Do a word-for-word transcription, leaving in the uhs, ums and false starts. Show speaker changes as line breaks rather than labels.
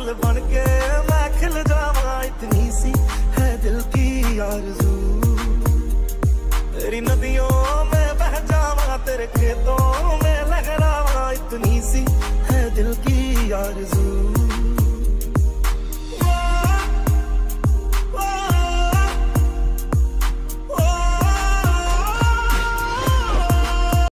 फूल बन के मैं खिल जावा, इतनी सी है दिल की आरज़ू। तेरी नदियों में बह जावा, तेरे खेतों में लहरावा, इतनी सी है दिल की आरज़ू।